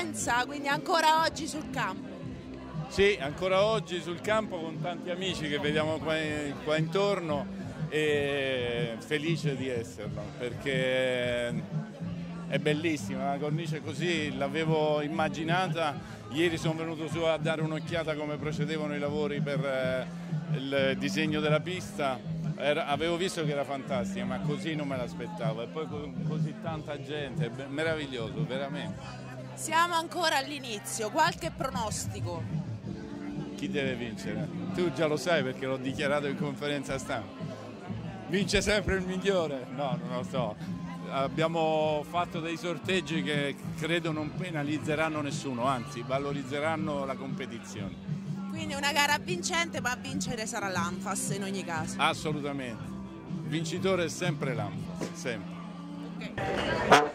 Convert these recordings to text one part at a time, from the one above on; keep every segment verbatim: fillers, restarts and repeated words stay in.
esperienza, quindi ancora oggi sul campo. Sì, ancora oggi sul campo con tanti amici che vediamo qua, qua intorno e felice di esserlo perché è bellissima, la cornice così l'avevo immaginata, ieri sono venuto su a dare un'occhiata come procedevano i lavori per il disegno della pista, era, avevo visto che era fantastica ma così non me l'aspettavo e poi con così tanta gente, meraviglioso veramente. Siamo ancora all'inizio, qualche pronostico? Chi deve vincere? Tu già lo sai perché l'ho dichiarato in conferenza stampa. Vince sempre il migliore? No, non lo so. Abbiamo fatto dei sorteggi che credo non penalizzeranno nessuno, anzi valorizzeranno la competizione. Quindi una gara vincente, ma a vincere sarà l'Anfas in ogni caso? Assolutamente. Vincitore è sempre l'Anfas, sempre. Okay.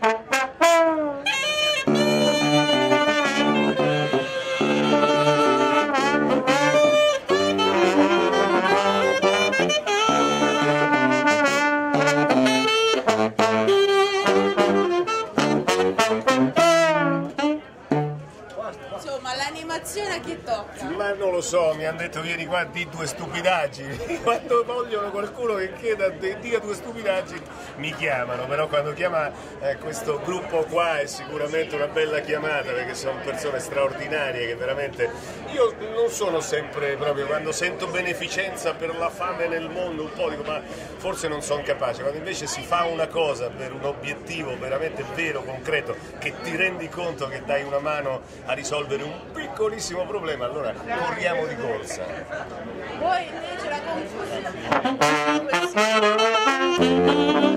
L'animazione a chi tocca? Ma non lo so, mi hanno detto ieri qua di due stupidaggini. Quando vogliono qualcuno che chieda dica due stupidaggini mi chiamano, però quando chiama eh, questo gruppo qua è sicuramente una bella chiamata perché sono persone straordinarie che veramente io non sono sempre proprio quando sento beneficenza per la fame nel mondo un po' dico ma forse non sono capace, quando invece si fa una cosa per un obiettivo veramente vero, concreto, che ti rendi conto che dai una mano a risolvere un piccolissimo problema, allora corriamo di corsa. Voi invece la confusione.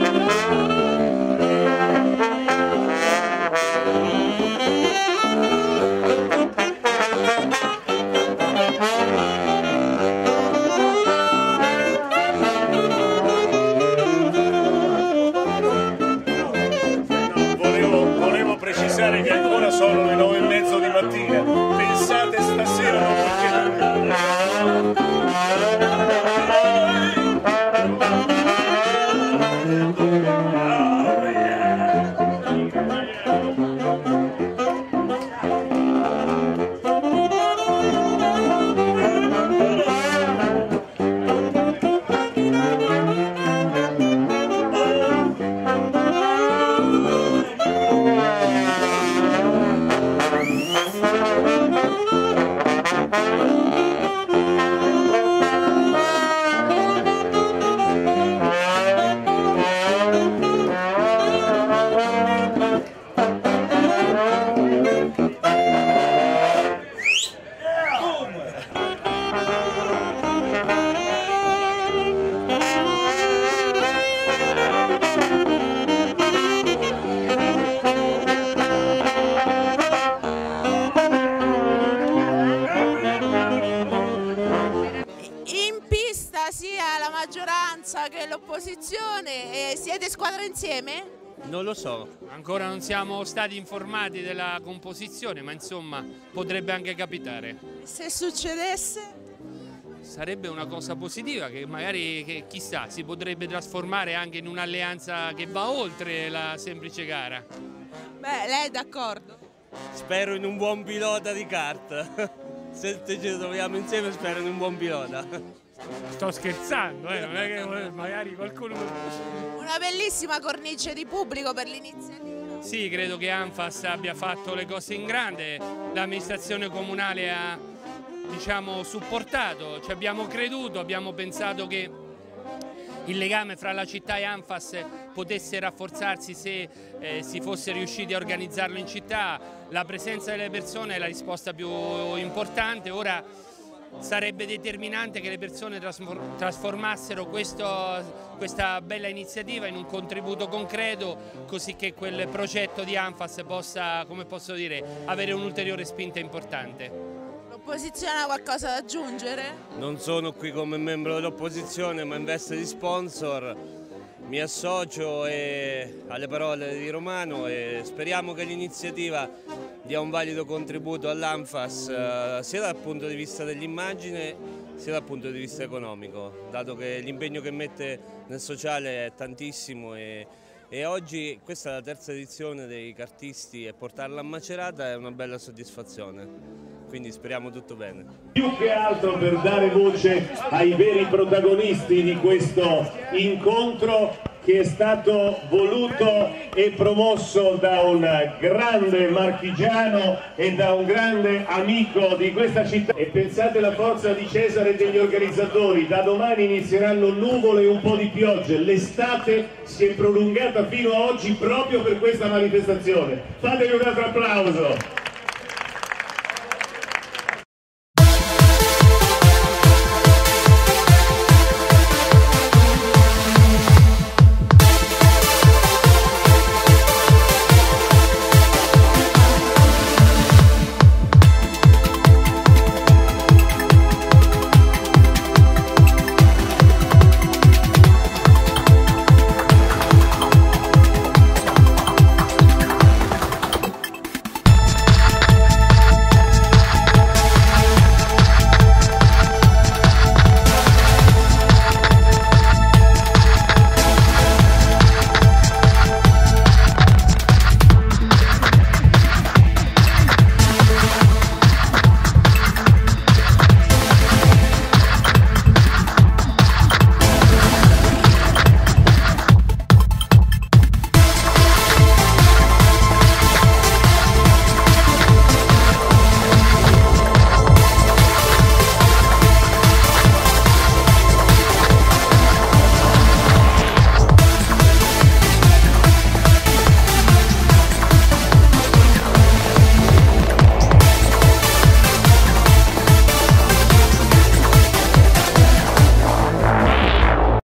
Volevo, volevo precisare che ancora sono le nove e mezzo di mattina. Pensate stasera non sia la maggioranza che l'opposizione, siete squadra insieme? Non lo so, ancora non siamo stati informati della composizione, ma insomma potrebbe anche capitare. Se succedesse? Sarebbe una cosa positiva che magari, che, chissà, si potrebbe trasformare anche in un'alleanza che va oltre la semplice gara. Beh, lei è d'accordo? Spero in un buon pilota di kart. Se ci troviamo insieme spero in un buon pilota. Sto scherzando, eh, non è che magari qualcuno... Una bellissima cornice di pubblico per l'iniziativa. Sì, credo che Anfas abbia fatto le cose in grande, l'amministrazione comunale ha, diciamo, supportato, ci abbiamo creduto, abbiamo pensato che il legame fra la città e Anfas potesse rafforzarsi se eh, si fosse riusciti a organizzarlo in città. La presenza delle persone è la risposta più importante. Ora sarebbe determinante che le persone trasformassero questo, questa bella iniziativa in un contributo concreto, così che quel progetto di Anfas possa, come posso dire, avere un'ulteriore spinta importante. L'opposizione ha qualcosa da aggiungere? Non sono qui come membro dell'opposizione, ma in veste di sponsor. Mi associo e alle parole di Romano e speriamo che l'iniziativa dia un valido contributo all'Anfas eh, sia dal punto di vista dell'immagine sia dal punto di vista economico, dato che l'impegno che mette nel sociale è tantissimo e e oggi questa è la terza edizione dei cartisti e portarla a Macerata è una bella soddisfazione, quindi speriamo tutto bene. Più che altro per dare voce ai veri protagonisti di questo incontro che è stato voluto e promosso da un grande marchigiano e da un grande amico di questa città. E pensate alla forza di Cesare e degli organizzatori, da domani inizieranno nuvole e un po' di piogge, l'estate si è prolungata fino a oggi proprio per questa manifestazione. Fatevi un altro applauso!